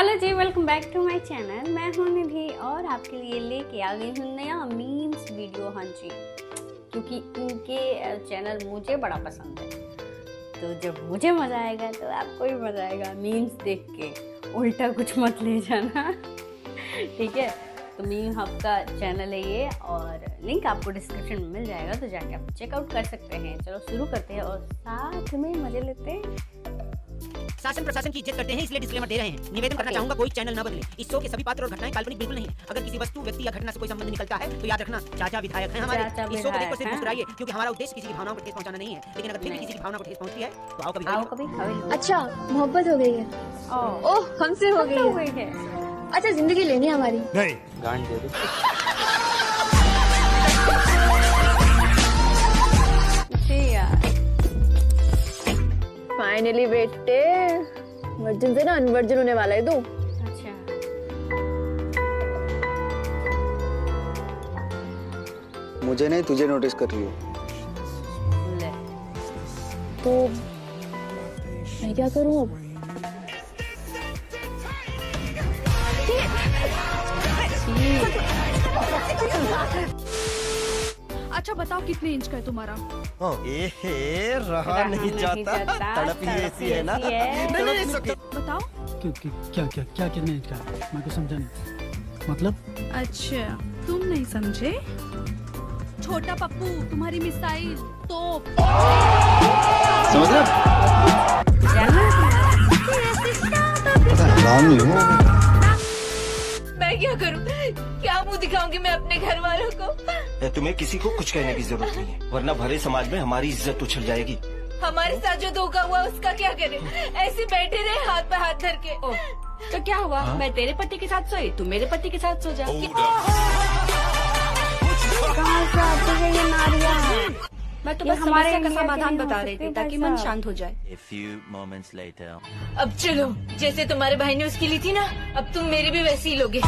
Hello ji, welcome back to my channel. मैं हूं निधि और आपके लिए लेके आ गई हूं नया मीम्स वीडियो। हाँ जी, क्योंकि इनके चैनल मुझे बड़ा पसंद है, तो जब मुझे मज़ा आएगा तो आपको भी मज़ा आएगा मीम्स देख के। उल्टा कुछ मत ले जाना, ठीक है। तो मीम हब का चैनल है ये और लिंक आपको डिस्क्रिप्शन में मिल जाएगा, तो जाके आप चेकआउट कर सकते हैं। चलो शुरू करते हैं और साथ में मजे लेते हैं। शासन प्रशासन की इज्जत करते हैं, इसलिए डिस्क्लेमर दे रहे हैं। निवेदन करना चाहूंगा, कोई चैनल न बदले। इस शो के सभी पात्र और घटनाएं काल्पनिक बिल्कुल नहीं। अगर किसी वस्तु, व्यक्ति या घटना से कोई संबंध निकलता है तो याद रखना चाचा विधायक हैं हमारे। इस शो को देखकर सिर्फ मुस्कुराइए, क्योंकि हमारा उद्देश्य किसी की भावनाओं को ठेस पहुंचाना नहीं है। लेकिन अगर फिर भी किसी की भावना को ठेस पहुंचती है तो आओ कभी। अच्छा, मोहब्बत हो गई है। ओह, हमसे हो गई है। अच्छा, जिंदगी लेनी है हमारी। नहीं, गांड दे दो। फाइनली बेटे, वर्जिन से ना अनवर्जिन होने वाला है तू। अच्छा, मुझे नहीं, तुझे नोटिस कर रही हूँ। तो मैं क्या करूँ अब? अच्छा बताओ, कितने इंच का है तुम्हारा? रहा नहीं जाता, तड़प ही ऐसी है ना। नहीं, बताओ। क्या कितने इंच का है? मैं को समझा नहीं। मतलब? अच्छा, तुम नहीं समझे। छोटा पप्पू, तुम्हारी मिसाइल तोप। समझ रहा? मैं क्या करूं? क्या मुंह दिखाऊंगी मैं अपने घर वालों को? तुम्हें किसी को कुछ कहने की जरूरत नहीं है, वरना भरे समाज में हमारी इज्जत उछल जाएगी। हमारे साथ जो धोखा हुआ उसका क्या करें? ऐसे बैठे रहे हाथ पे हाथ धर के। तो क्या हुआ? मैं तेरे पति के साथ सोई, तू मेरे पति के साथ सो जा। कहाँ से आती है ये नारियाँ? मैं तो बस समस्या का समाधान बता रही थी ताकि मन शांत हो जाए। A few moments later. अब चलो, जैसे तुम्हारे भाई ने उसकी ली थी ना, अब तुम मेरी भी वैसी ही लोगे।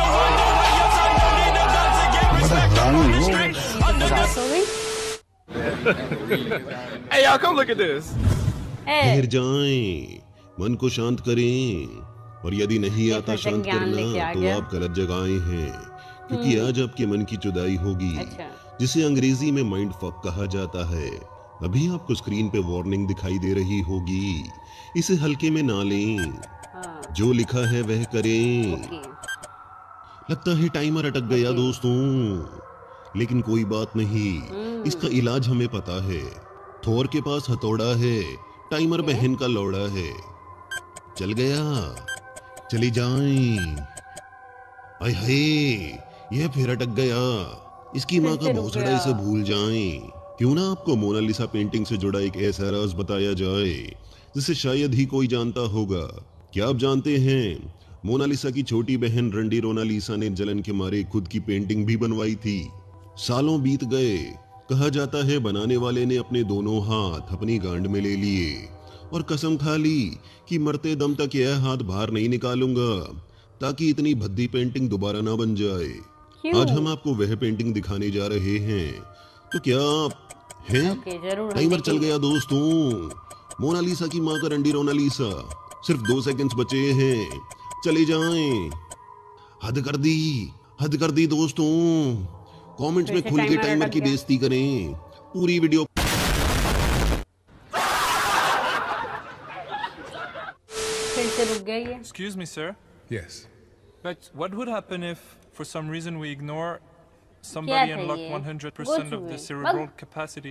Hey y'all, come look at this. ठहर जाएं, मन को शांत करें, और यदि नहीं आता शांत करना तो आप गलत जगह आए हैं, क्योंकि आज आपके मन की जुदाई होगी। जिसे अंग्रेजी में माइंड फक कहा जाता है। अभी आपको स्क्रीन पे वार्निंग दिखाई दे रही होगी, इसे हल्के में ना लें। जो लिखा है वह करें। लगता है टाइमर अटक गया दोस्तों, लेकिन कोई बात नहीं, इसका इलाज हमें पता है। थोर के पास हथौड़ा है, टाइमर बहन का लौड़ा है। चल गया, चली जाएं। आय हाय, यह फिर अटक गया। इसकी माँ का भौसड़ा इसे भूल जाएं। क्यों ना आपको मोनालिसा पेंटिंग से जुड़ा एक ऐसा राज बताया जाए जिसे शायद ही कोई जानता होगा। क्या आप जानते हैं, मोनालिसा की छोटी बहन रंडी रोनालिसा ने जलन के मारे खुद की पेंटिंग भी बनवाई थी। सालों बीत गए, कहा जाता है बनाने वाले ने अपने दोनों हाथ अपनी गांड में ले लिए और कसम खा ली कि मरते दम तक यह हाथ बाहर नहीं निकालूंगा, ताकि इतनी भद्दी पेंटिंग दोबारा ना बन जाए। आज हम आपको वह पेंटिंग दिखाने जा रहे हैं, तो क्या आप हैं? टाइमर चल गया दोस्तों। मोनालिसा की मां का रंडी रोनालिसा, सिर्फ 2 सेकंड्स बचे हैं, चले जाएं। हद कर दी दोस्तों। कमेंट्स में खुल के टाइमर की बेइज्जती करें। पूरी वीडियो फिर से रुक गई है। Excuse me, sir. Yes. But what would happen if, for some reason, we ignore somebody and lock 100% of the cerebral capacity?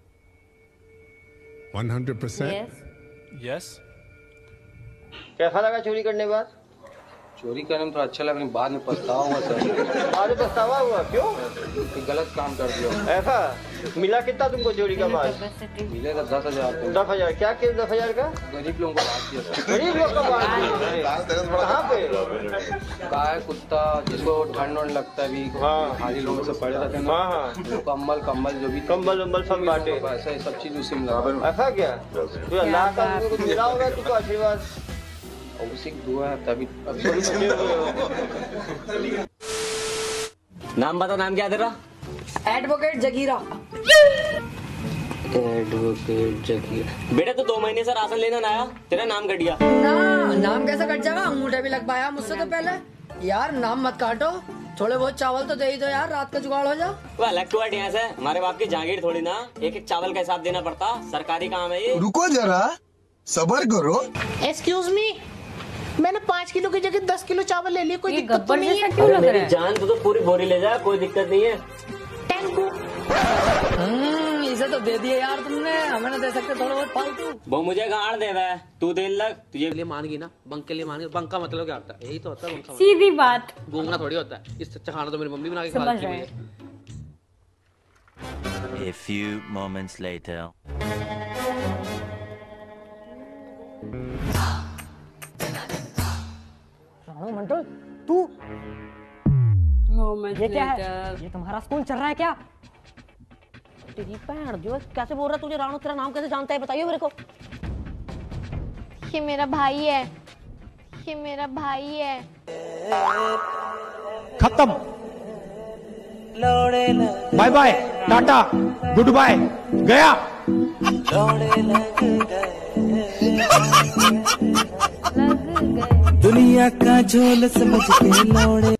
100%? Yes. कैसा लगा चोरी करने के बाद? चोरी करने में तो अच्छा लगा, लेकिन बाद में पछतावा हुआ सर। आज पछतावा हुआ? क्यों? कि गलत काम कर दिया। ऐसा मिला कितना तुमको चोरी का बाद? मिलेगा 10,000। 10,000? क्या किया 10,000 का? गरीब लोगों को बांट दिया सर। गरीब लोग का बांट दिया? कहाँ पे? गाय, कुत्ता, जिसको ठंड वंड लगता है, भी खाली लोगों से पड़े रहते हैं ना, कम्बल जो भी कम्बल सब बांटे। ऐसा सब चीज उसी में लगा। ऐसा क्या? तो अल्लाह का तुमको मिला होगा तुमको आशीर्वाद, उसी की दुआ है तभी। नाम बता, नाम क्या तेरा? एडवोकेट जगीरा। एडवोकेट जकिया। बेटा तो 2 महीने से राशन लेना ना आया, तेरा नाम कट गया। नाम कैसे कट जाएगा? अंगूठे भी लग पाया मुझसे तो पहले। यार नाम मत काटो, थोड़े बहुत चावल तो दे ही दो यार, रात का जुगाड़ हो जा। वो अलग टू यहाँ से, हमारे बाप की जागीर थोड़ी ना, एक एक चावल का हिसाब देना पड़ता, सरकारी काम है ये। रुको जरा, सबर करो। एक्सक्यूज मी, मैंने 5 किलो की जगह 10 किलो चावल ले लिए, कोई दिक्कत तो नहीं है? क्यों लग रहा है? जान तो पूरी बोरी ले जा, कोई दिक्कत नहीं है। इसे तो दे दिए यार तुमने, हमें ना दे सकते थोड़ा बहुत फालतू? वो मुझे गाड़ दे रहा है, तू देने लग। तुझे लिए मान गई ना, बंक के लिए मान गई। बंक का मतलब क्या होता है? यही तो होता है बंक का मतलब। सीधी बात, गूंगना थोड़ी होता है। इस अच्छा खाना तो मेरी मम्मी बना के खिलाती है मुझे। A few moments later. Manto, तू ये क्या है? ये तुम्हारा स्कूल चल रहा है क्या? तेरी पैर जो कैसे बोल रहा है तुझे? राणो तेरा नाम कैसे जानता है, बताइए मेरे को। ये मेरा भाई है, ये मेरा भाई है। खत्म, bye bye, tata, goodbye, गया। दुनिया का झोल समझ के लौड़े।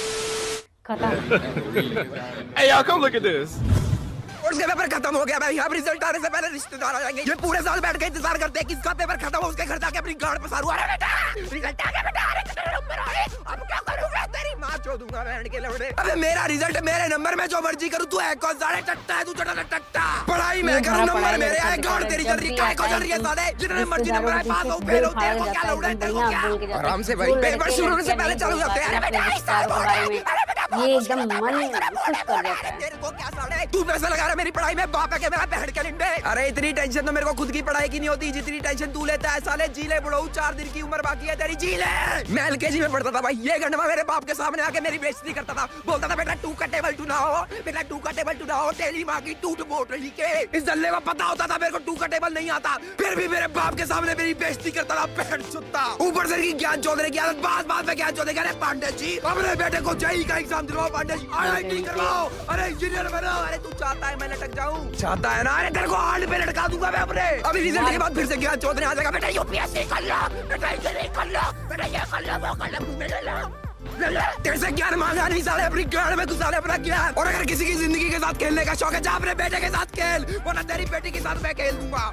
Hey y'all, come look at this. उसका पेपर खत्म हो गया भाई, अब रिजल्ट आने से पहले रिश्तेदार आ जाएंगे। ये पूरे साल बैठ के इंतजार करते हैं किसका पेपर खत्म हो, उसके घर जाके अपनी गाड़ पसारू। अरे बेटा रिजल्ट आ गया बेटा, अरे तेरे नंबर आ गए, अब क्या करूंगा? तेरी मां चो दूंगा बहन के लौड़े। अबे मेरा रिजल्ट मेरे नंबर, में जो मर्जी करूं, तू है कौन साले टट्टा है, तू छोटा टट्टा। पढ़ाई मैं करूं, नंबर मेरे आए, गाड़ तेरी चल रही, काय को चल रही है साले? जितने मर्जी नंबर आए, पास हो फेल हो, तेरे को क्या लौड़ा, तेरे को क्या? आराम से भाई, पेपर शुरू होने से पहले चालू करते हैं। अरे बेटा ये एकदम मन खुश कर देता है। तेरे को क्या साले, तू पैसा लगा रहा मेरी पढ़ाई में, बाप है के मेरा बहन के लिंडे। अरे इतनी टेंशन तो मेरे को खुद की पढ़ाई की नहीं होती जितनी टेंशन तू लेता है साले। जी ले बुढ़ऊ, 4 दिन की उम्र बाकी है तेरी, जी ले। मैं LKG में पढ़ता था भाई, ये गंडवा मेरे बाप के सामने आके मेरी बेइज्जती करता था, बोलता था बेटा 2 का टेबल 2 ना हो, बेटा 2 का टेबल 2 ना हो, तेरी माँ की टूट बोट रही के। इस दल्ले को पता होता था मेरे को 2 का टेबल नहीं आता, फिर भी मेरे बाप के सामने मेरी बेइज्जती करता था, बहन सुत्ता। ऊपर से की ज्ञान चौधरी की आदत, बात में ज्ञान चौधरी। अरे पांडे जी अपने बेटे को JEE का एग्जाम दिलवाओ, पांडे जी IIT करवाओ, अरे इंजीनियर बनाओ। अरे तू चाहता है मैं लटक जाऊं? चाहता है ना? अरे तेरे को हार्ड पे लटका दूंगा मैं अपने। अभी रिजल्ट के बाद फिर से ज्ञान चौधरी आ जाएगा, बेटा UPSC कर लो, बेटा ये कर लो, बेटा ये कर लो, वो कर लो। तेरे से ज्ञान मांगा नहीं साले, अपनी गाड़ में घुसा ले अपना ज्ञान। और अगर किसी की जिंदगी के साथ खेलने का शौक है, जा अपने बेटे के साथ खेल, वरना तेरी बेटी के साथ मैं खेल दूंगा।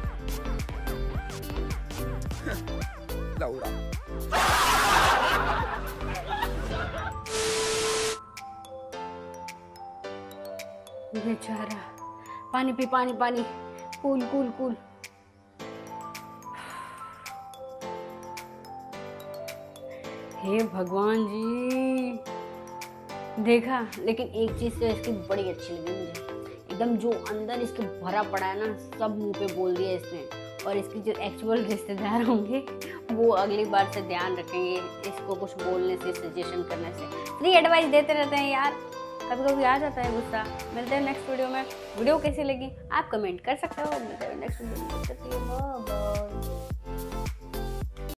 लौड़ा बेचारा, पानी पी, पानी पानी, कूल कूल कूल। हे भगवान जी, देखा। लेकिन एक चीज तो इसकी बड़ी अच्छी लगी मुझे, एकदम जो अंदर इसके भरा पड़ा है ना, सब मुंह पे बोल दिया इसने। और इसके जो एक्चुअल रिश्तेदार होंगे वो अगली बार से ध्यान रखेंगे इसको कुछ बोलने से, सजेशन करने से। फ्री एडवाइस देते रहते हैं यार, कभी कभी आ जाता है गुस्सा। मिलते हैं नेक्स्ट वीडियो में। वीडियो कैसी लगी आप कमेंट कर सकते हो। मिलते हैं नेक्स्ट वीडियो में।